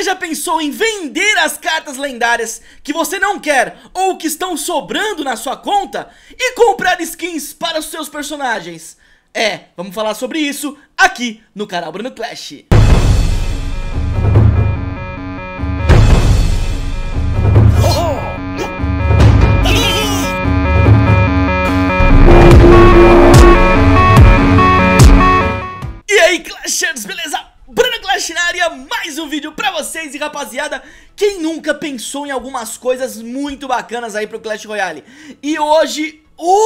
já pensou em vender as cartas lendárias que você não quer ou que estão sobrando na sua conta e comprar skins para os seus personagens? Vamos falar sobre isso aqui no canal Bruno Clash. E aí, Clashers, beleza? Bruno Clash na área, mais um vídeo pra vocês. E rapaziada, quem nunca pensou em algumas coisas muito bacanas aí pro Clash Royale? E hoje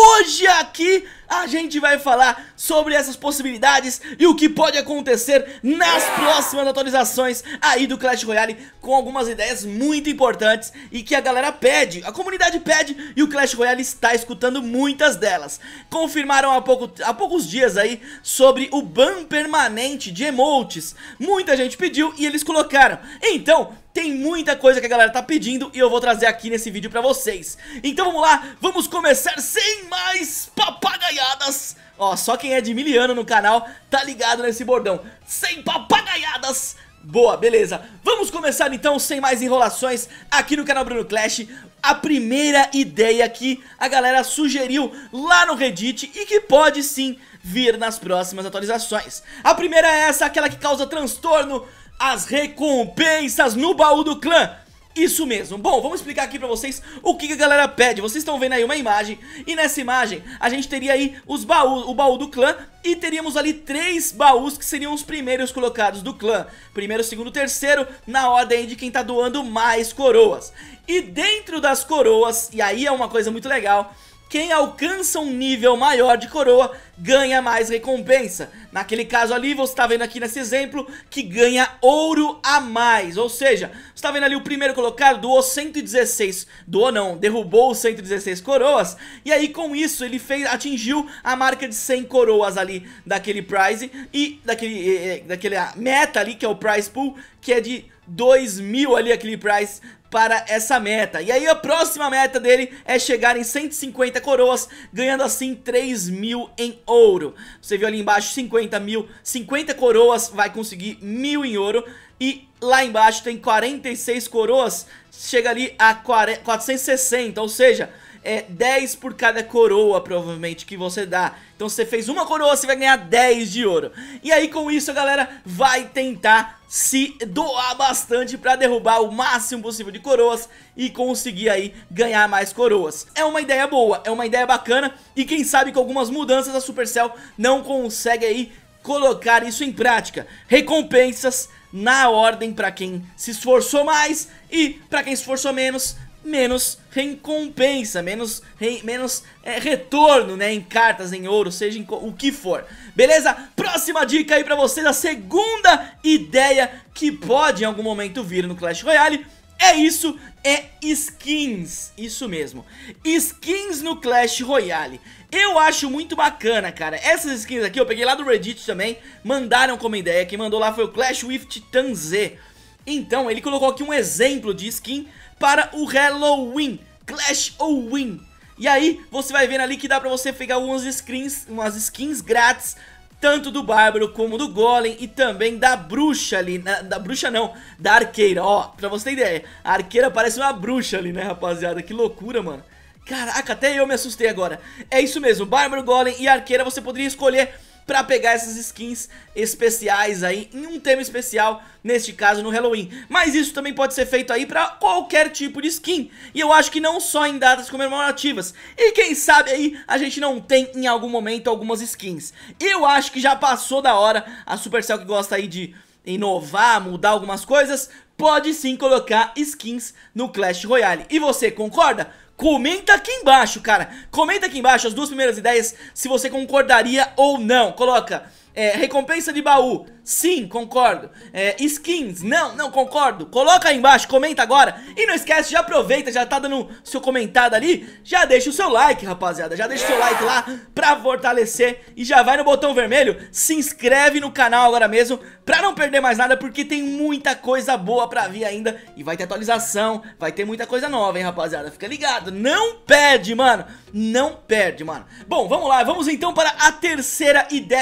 aqui a gente vai falar sobre essas possibilidades e o que pode acontecer nas próximas atualizações aí do Clash Royale, com algumas ideias muito importantes e que a galera pede, a comunidade pede, e o Clash Royale está escutando muitas delas. Confirmaram há poucos dias aí sobre o ban permanente de emotes. Muita gente pediu e eles colocaram. Então tem muita coisa que a galera tá pedindo e eu vou trazer aqui nesse vídeo pra vocês. Então vamos lá, vamos começar sem mais papagaiadas. Ó, só quem é de miliano no canal tá ligado nesse bordão. Sem papagaiadas. Boa, beleza. Vamos começar então, sem mais enrolações, aqui no canal Bruno Clash. A primeira ideia que a galera sugeriu lá no Reddit e que pode sim vir nas próximas atualizações. A primeira é essa, aquela que causa transtorno: as recompensas no baú do clã. Isso mesmo. Bom, vamos explicar aqui pra vocês o que a galera pede. Vocês estão vendo aí uma imagem, e nessa imagem a gente teria aí os baús, o baú do clã, e teríamos ali 3 baús que seriam os primeiros colocados do clã. Primeiro, segundo, terceiro, na ordem de quem tá doando mais coroas. E dentro das coroas, e aí é uma coisa muito legal, quem alcança um nível maior de coroa ganha mais recompensa. Naquele caso ali, você está vendo aqui nesse exemplo que ganha ouro a mais. Ou seja, você está vendo ali o primeiro colocado doou 116, derrubou 116 coroas. E aí com isso ele atingiu a marca de 100 coroas ali daquele prize. E daquele meta ali, que é o prize pool, que é de 2.000 ali aquele prize para essa meta. E aí a próxima meta dele é chegar em 150 coroas, ganhando assim 3.000 em ouro. Você viu ali embaixo 50 coroas vai conseguir 1.000 em ouro. E lá embaixo tem 46 coroas, chega ali a 460, ou seja, 10 por cada coroa provavelmente que você dá. Então se você fez uma coroa, você vai ganhar 10 de ouro. E aí com isso a galera vai tentar se doar bastante pra derrubar o máximo possível de coroas e conseguir aí ganhar mais coroas. É uma ideia boa, é uma ideia bacana, e quem sabe com algumas mudanças a Supercell não consegue aí colocar isso em prática. Recompensas na ordem pra quem se esforçou mais, e pra quem se esforçou menos recompensa, menos retorno, né, em cartas, em ouro, seja em o que for. Beleza? Próxima dica aí pra vocês, a segunda ideia que pode em algum momento vir no Clash Royale é skins. Isso mesmo, skins no Clash Royale. Eu acho muito bacana, cara. Essas skins aqui eu peguei lá do Reddit também, mandaram como ideia. Quem mandou lá foi o Clash with Titan Z. Então ele colocou aqui um exemplo de skin para o Halloween, Clash Halloween. E aí você vai vendo ali que dá pra você pegar umas skins grátis, tanto do Bárbaro como do Golem, e também da bruxa ali, da bruxa não, da arqueira. Ó, pra você ter ideia, a arqueira parece uma bruxa ali, né, rapaziada? Que loucura, mano. Caraca, até eu me assustei agora. É isso mesmo, Bárbaro, Golem e arqueira você poderia escolher pra pegar essas skins especiais aí, em um tema especial, neste caso no Halloween. Mas isso também pode ser feito aí pra qualquer tipo de skin, e eu acho que não só em datas comemorativas. E quem sabe aí a gente não tem em algum momento algumas skins. Eu acho que já passou da hora. A Supercell, que gosta aí de inovar, mudar algumas coisas, pode sim colocar skins no Clash Royale. E você concorda? Comenta aqui embaixo, cara. Comenta aqui embaixo as duas primeiras ideias, se você concordaria ou não. Coloca recompensa de baú, sim, concordo. Skins, não concordo. Coloca aí embaixo, comenta agora. E não esquece, já aproveita, já tá dando seu comentário ali, já deixa o seu like, rapaziada. Já deixa o seu like lá pra fortalecer. E já vai no botão vermelho, se inscreve no canal agora mesmo, pra não perder mais nada, porque tem muita coisa boa pra vir ainda. E vai ter atualização, vai ter muita coisa nova, hein, rapaziada. Fica ligado, não perde, mano. Não perde, mano. Bom, vamos lá, vamos então para a terceira ideia.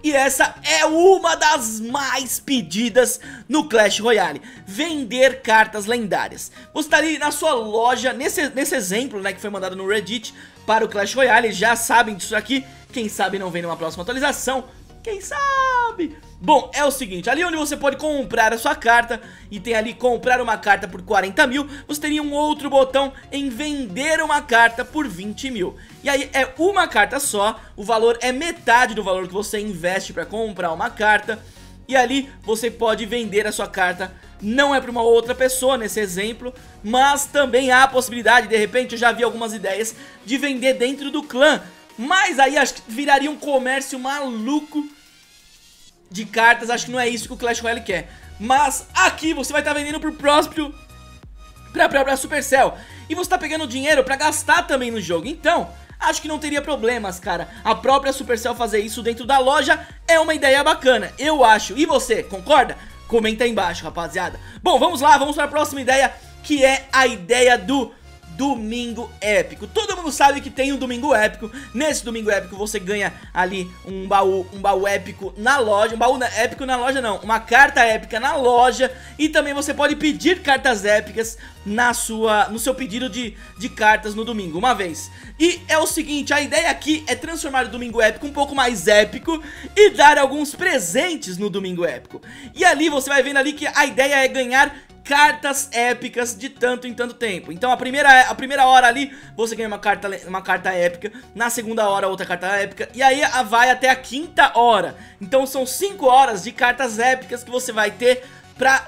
E essa é uma das mais pedidas no Clash Royale: vender cartas lendárias. Você tá ali na sua loja, nesse exemplo, né, que foi mandado no Reddit para o Clash Royale. Já sabem disso aqui, quem sabe não vem numa próxima atualização, quem sabe? Bom, é o seguinte, ali onde você pode comprar a sua carta, e tem ali comprar uma carta por 40 mil, você teria um outro botão em vender uma carta por 20 mil. E aí é uma carta só, o valor é metade do valor que você investe para comprar uma carta. E ali você pode vender a sua carta, não é para uma outra pessoa nesse exemplo, mas também há a possibilidade, de repente eu já vi algumas ideias, de vender dentro do clã. Mas aí acho que viraria um comércio maluco de cartas, acho que não é isso que o Clash Royale quer. Mas aqui você vai estar vendendo pro próprio, pra própria Supercell, e você tá pegando dinheiro pra gastar também no jogo. Então, acho que não teria problemas, cara. A própria Supercell fazer isso dentro da loja é uma ideia bacana, eu acho. E você, concorda? Comenta aí embaixo, rapaziada. Bom, vamos lá, vamos para a próxima ideia, que é a ideia do Domingo Épico. Todo mundo sabe que tem um Domingo Épico. Nesse Domingo Épico você ganha ali um baú épico na loja. Um baú épico na loja não, uma carta épica na loja. E também você pode pedir cartas épicas no seu pedido de cartas no domingo, uma vez. E é o seguinte, a ideia aqui é transformar o Domingo Épico um pouco mais épico e dar alguns presentes no Domingo Épico. E ali você vai vendo ali que a ideia é ganhar cartas épicas de tanto em tanto tempo. Então a primeira hora ali você ganha uma carta épica, na segunda hora outra carta épica, e aí vai até a quinta hora. Então são 5 horas de cartas épicas que você vai ter pra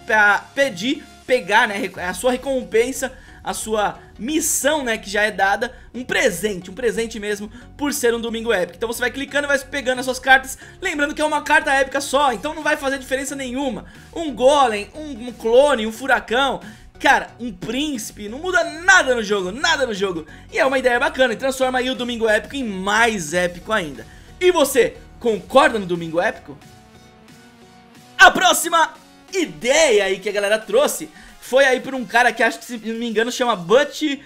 pegar, né, a sua recompensa, a sua missão, né, que já é dada, um presente mesmo, por ser um Domingo Épico. Então você vai clicando e vai pegando as suas cartas, lembrando que é uma carta épica só, então não vai fazer diferença nenhuma. Um golem, um clone, um furacão, cara, um príncipe, não muda nada no jogo, E é uma ideia bacana, e transforma aí o Domingo Épico em mais épico ainda. E você, concorda no Domingo Épico? A próxima ideia aí que a galera trouxe foi aí por um cara que acho que, se não me engano, chama Buddy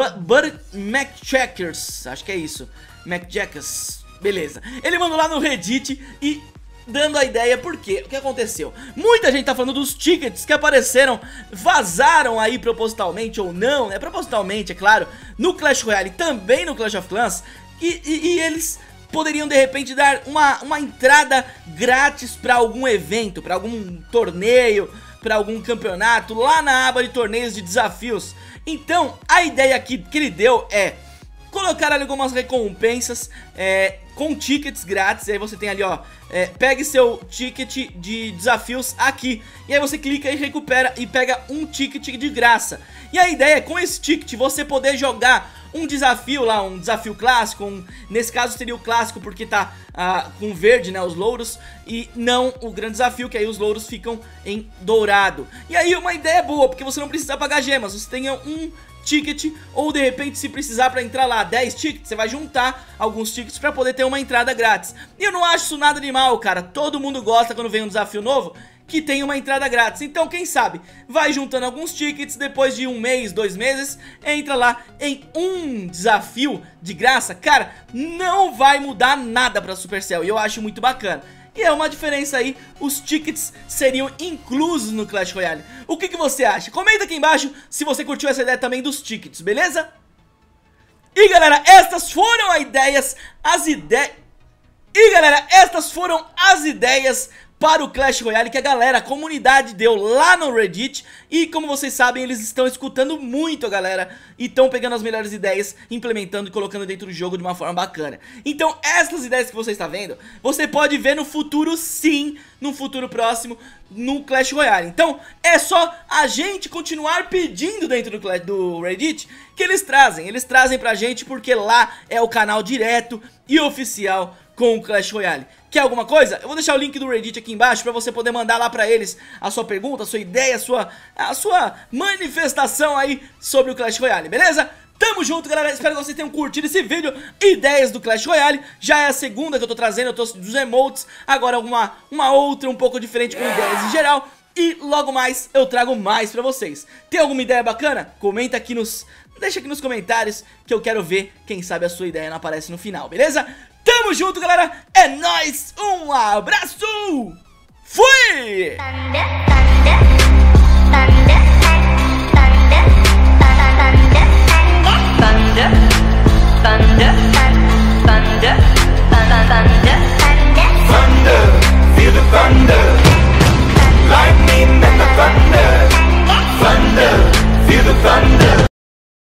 McChackers. Acho que é isso, McJackers. Beleza, ele mandou lá no Reddit e dando a ideia, porque o que aconteceu? Muita gente tá falando dos tickets que apareceram, vazaram aí propositalmente ou não, né? Propositalmente, é claro, no Clash Royale, também no Clash of Clans. E eles poderiam de repente dar uma entrada grátis pra algum evento, pra algum torneio, para algum campeonato, lá na aba de torneios de desafios. Então a ideia aqui que ele deu é colocar ali algumas recompensas com tickets grátis. E aí você tem ali, ó, pegue seu ticket de desafios aqui, e aí você clica e recupera e pega um ticket de graça. E a ideia é com esse ticket você poder jogar um desafio lá, um desafio clássico, nesse caso seria o clássico porque tá com verde, né, os louros, e não o grande desafio, que aí os louros ficam em dourado. E aí uma ideia boa, porque você não precisa pagar gemas, você tenha um ticket, ou de repente se precisar pra entrar lá 10 tickets, você vai juntar alguns tickets pra poder ter uma entrada grátis. E eu não acho isso nada animal, cara, todo mundo gosta quando vem um desafio novo que tem uma entrada grátis. Então quem sabe, vai juntando alguns tickets, depois de 1 mês, 2 meses, entra lá em um desafio de graça. Cara, não vai mudar nada pra Supercell, e eu acho muito bacana. E é uma diferença aí, os tickets seriam inclusos no Clash Royale. O que você acha? Comenta aqui embaixo se você curtiu essa ideia também dos tickets, beleza? E galera, estas foram as ideias para o Clash Royale que a comunidade deu lá no Reddit. E como vocês sabem, eles estão escutando muito a galera e estão pegando as melhores ideias, implementando e colocando dentro do jogo de uma forma bacana. Então essas ideias que você está vendo, você pode ver no futuro, sim, no futuro próximo, no Clash Royale. Então é só a gente continuar pedindo dentro do Reddit que eles trazem pra gente, porque lá é o canal direto e oficial com o Clash Royale. Quer alguma coisa? Eu vou deixar o link do Reddit aqui embaixo pra você poder mandar lá pra eles a sua pergunta, a sua ideia, a sua manifestação aí sobre o Clash Royale, beleza? Tamo junto, galera, espero que vocês tenham curtido esse vídeo. Ideias do Clash Royale, já é a segunda que eu tô trazendo, eu tô dos emotes. Agora uma outra um pouco diferente com ideias em geral. E logo mais eu trago mais pra vocês. Tem alguma ideia bacana? Comenta aqui deixa aqui nos comentários que eu quero ver, quem sabe a sua ideia não aparece no final, beleza? Tamo junto, galera. É nóis. Um abraço. Fui!